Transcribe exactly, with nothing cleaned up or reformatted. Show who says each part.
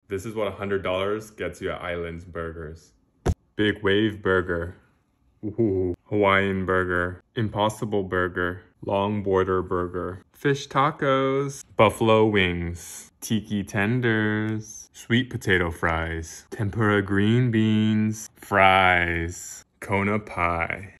Speaker 1: This is what one hundred dollars gets you at Islands Burgers. Big Wave Burger. Ooh. Hawaiian Burger. Impossible Burger. Long Border Burger. Fish Tacos. Buffalo Wings. Tiki Tenders. Sweet Potato Fries. Tempura Green Beans. Fries. Kona Pie.